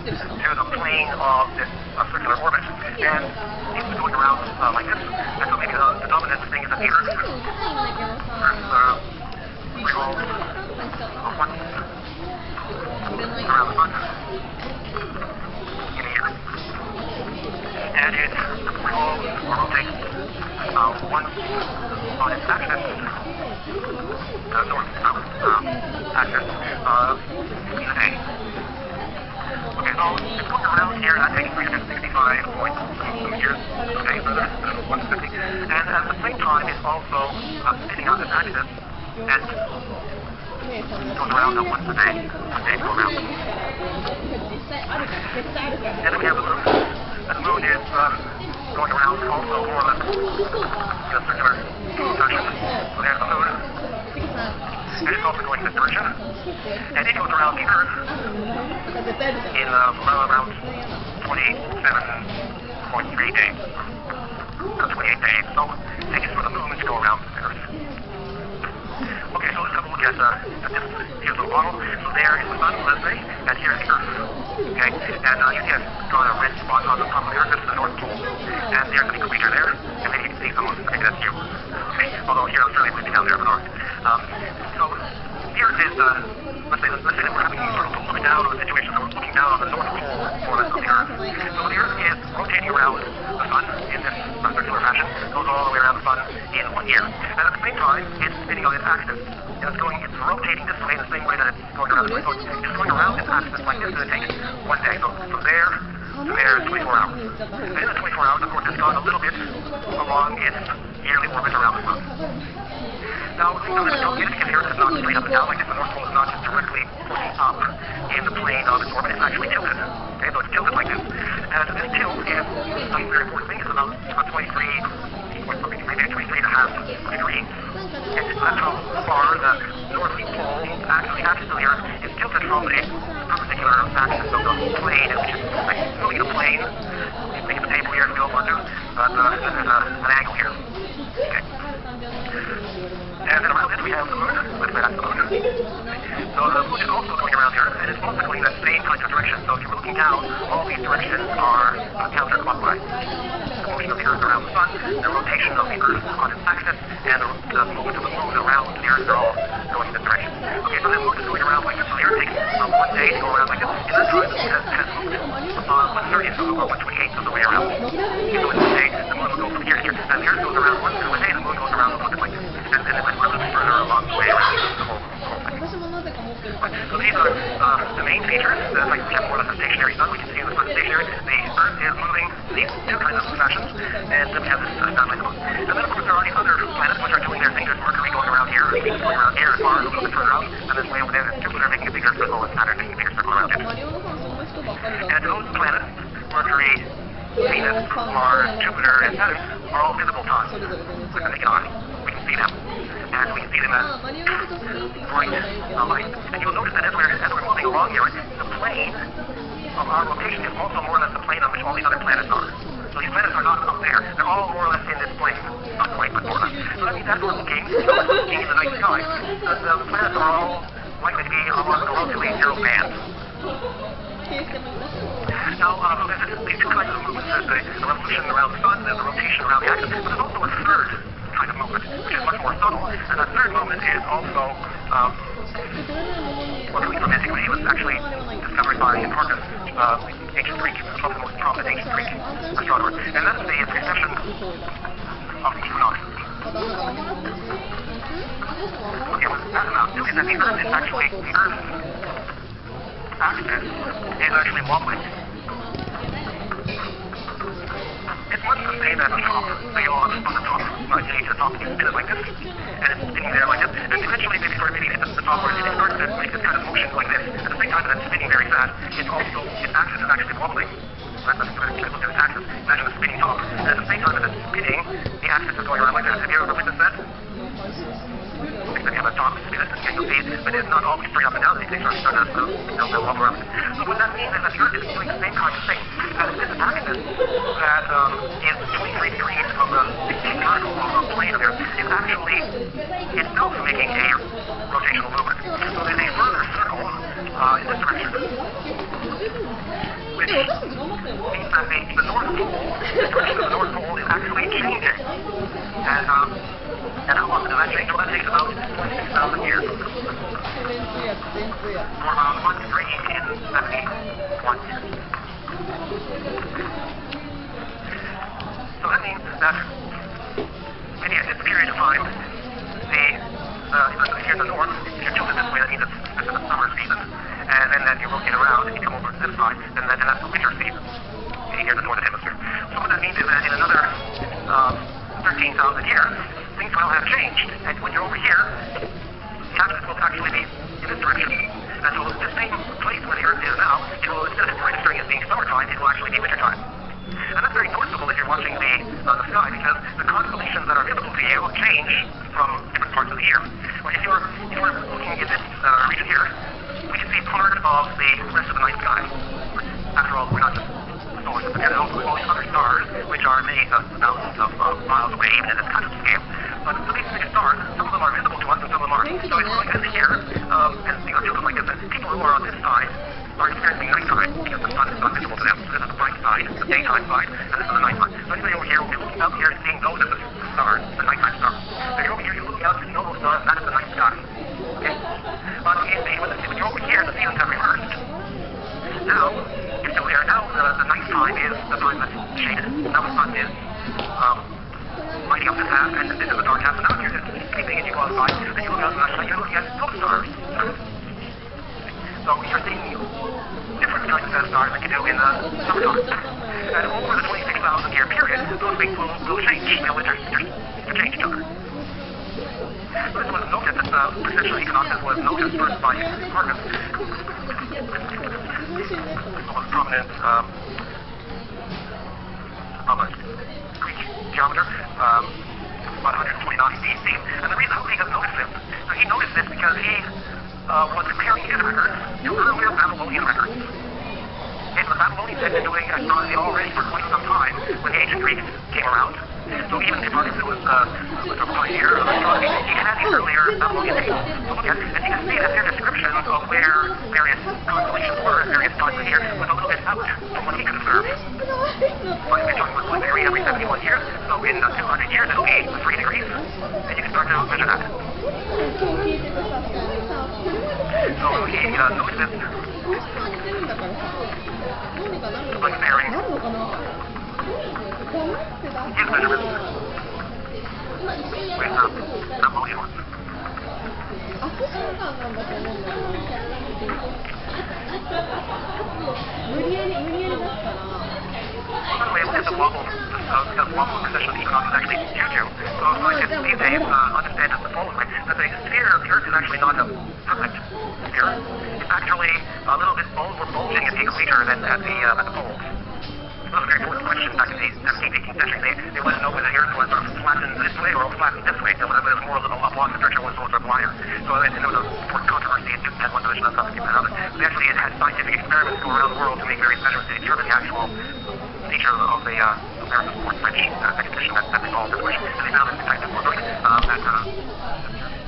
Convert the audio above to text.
to the plane of this circular orbit. And it's going around like this. And so maybe the dominant thing is that the Earth revolves once around the sun in a year. And it revolves or rotates once on its axis, north-south axis, in a day. Okay, so it's going around here at 365 points years a day, so that's 150. And at the same time, it's also spinning on this axis and goes around once a day. One day go around. And then we have the moon. And the moon is going around also more or less in a circular fashion. So there's the moon. And it's also going this direction. And it goes around the Earth in around 27.3 days. 28 days. So it takes for the moon to go around the Earth. Okay, so let's have a look at this. Here's the model. So there is the sun, let's say, and here is the Earth. Okay, and you see I've got a red spot on the top of the Earth. This is the North Pole. And there's the equator there. And maybe you can see someone. Maybe that's you. Okay, although here Australia would be down there up north. So here is let's say that we're having sort of a look down on the situation. So we're looking down on the North Pole, more or less, of the Earth. So the Earth is rotating around the sun in this circular fashion. Goes all the way around the sun in 1 year. And at the same time, it's spinning on its axis. And it's rotating this way in the same way that it's going around this way. So it's just going around this axis like this, and it takes 1 day. So from there to there is 24 hours. And in the 24 hours, of course, it's gone a little bit along its yearly orbit around the sun. Now, the thing that don't get it here is not straight up and down like this. The North Pole is not just directly pointing up in the plane of its orbit. It's actually tilted. Okay, so it's tilted like this. And this tilt is a very important thing. It's about 23 and a half degrees. And that's how far the North Pole, actually the axis of the Earth, is tilted from the perpendicular axis of the plane, which is like moving the plane. We have a table here if you don't want to, but there's an angle here. Okay. And then around it we have the moon. Let's say that's the moon. So the moon is also going around the Earth, and it's also going in that same kind of direction. So if you're looking down, all these directions are counterclockwise. The motion of the Earth around the sun, the rotation of the Earth on its axis, and the movement of the moon around the Earth are all going in this direction. Okay, so the moon is going around like this. So the Earth takes 1 day to go around like this. In that time, it has moved 1/30th or 1/28th of the way around. Okay, so in 1 day, the moon will go from here to here. And the Earth goes around 1 day, the moon goes around a little bit like this. And then it went a little bit further along the way around the whole thing. So these are the main features. Like we have more or less a stationary sun. We can see in the sun stationary. The Earth is moving these two kinds of fashions. And then we have this satellite moon. And then of course there are these other planets which are doing their thing. There's Mercury going around here, Venus going around here, and Mars a little bit further out. And then way over there there's Jupiter making a bigger circle, and Saturn making a bigger circle around it. And those planets, Mercury, Venus, Mars, Jupiter, and Saturn, are all visible to us with the naked eye. We can see them. And we can see them as bright light. And you'll notice that as we're moving along here, the plane of our rotation is also more or less the plane on which all these other planets are. So these planets are not up there. They're all more or less in this plane. Not quite, but more or less. So that means as we're looking in the night sky, the planets are all likely to be along a relatively narrow band. Now, there's these two kinds of movements. There's the revolution around the sun, and the rotation around the axis. But there's also a third kind of movement, which is much more subtle. And that third movement is also coming from antiquity. It was actually discovered by Hipparchus, ancient Greek, one of the most prominent ancient Greek astronomers. And that's the precession of the equinox. Okay, what that amounts to is that the Earth is actually, the Earth's axis is actually wobbling. It's much the same as the top. So you'll on the top, you need to the top, you spin it like this, and it's spinning there like this. And eventually, maybe it's the top where it starts to make this kind of motion like this. At the same time that it's spinning very fast, it's also, its axis is actually wobbling. Let's look at its axis. Imagine a spinning top. And at the same time that it's spinning, the axis is going around like this. Have you ever witnessed that? Then you have a top spin it, and you'll see it, but it's not always straight up and down. They start to wobble around. So what that means is that the Earth is doing the same kind of thing. And this axis that is 23 degrees from the vertical plane of the Earth is actually itself making a rotational movement. So there's a further circle in this direction. which means that the North Pole, the direction of the North Pole is actually changing. And how often does that change? Well, that takes about 26,000 years. For about 1,371. So that means that maybe at this period of time, here in the north, if you're tilted this way, that means it's the summer season. And then you rotate around and you come over to this side, then that's the winter season here in the northern hemisphere. So what that means is that in another 13,000 years, things will have changed. And when you're over here, the axis will actually be in this direction. And so the same place where the Earth is now, it will, instead of registering as being summertime, it will actually be wintertime. And that's very noticeable if you're watching the sky, because the constellations that are visible to you change from different parts of the year. Well, if you're looking in this region here, we can see part of the rest of the night sky. After all, we're not just the solar system, there's also all these other stars, which are many thousands of miles away, even in this kind of scale. But these big stars, some of them are visible to us and some of them aren't. So it's like this here, and you know, tilted like this, and people who are on this side are experiencing nighttime because the sun is not visible to them. So this is the bright side, the daytime side, and this is the nighttime. So anybody over here will be looking out here and seeing those as the stars, the nighttime stars. So you're over here, you're looking out and seeing all those stars, that is the night sky. Okay? But when you're over here, the seasons have reversed. Now, you're still there. Now the night time is the time that's shaded. Now the sun is lighting up this half, and this is the dark half. So now you're just sleeping and you go outside, and you look out and you're looking at those stars. So you're seeing different kinds of stars than you do in the summertime. And over the 26,000 year period, those things will change. They'll interchange each other. So this was noted, this precessional equinoxes was noted first by Hipparchus, the most prominent Greek geometer, about 129 BC. And the reason how he has noticed this, so he noticed this because he was comparing his records to earlier Babylonian records. And the Babylonians had been doing astronomy already for quite some time when the ancient Greeks came around. So even Hipparchus, who was a pioneer of astronomy, he had these earlier Babylonian dates to look at, and you can see that their descriptions of where various constellations were at various times of the year was a little bit out from what he could observe. Like we're talking about 1 degree every 71 years, so in 200 years it'll be 3 degrees, and you can start to measure that. So he noticed this by comparing his measurements with Babylonian ones. By the way, look at the wobble precession of the equinox is actually due to. So scientists these days understand it the following way, that the sphere of the Earth is actually not a perfect sphere. It's actually a little bit more bulging at the equator than at the poles. It was a very important question back in the 17th, 18th century. They wanted to know whether the Earth was sort of flattened this way or flattened this way. So whether it was more of a block structure or sort of lighter. So there was a important controversy in Newton had one division, that's something another. They actually had scientific experiments go around the world to make various measurements to determine the actual nature of the American Sports Bridge expedition that they followed this way. And they found this type of that